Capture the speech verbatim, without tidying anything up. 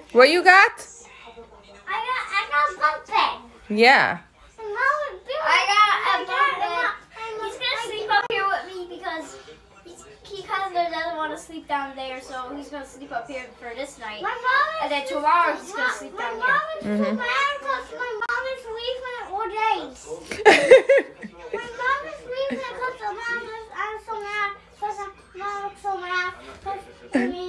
What you got? I got, I got something. Yeah. I got a bed. He's gonna sleep up here with me because he's, he kind of doesn't want to sleep down there, so he's gonna sleep up here for this night. My mom and then tomorrow he's gonna sleep down here. My mom is too mad because my mom is leaving all days. My mom is leaving because the mom is, I'm so mad because my mom is so mad because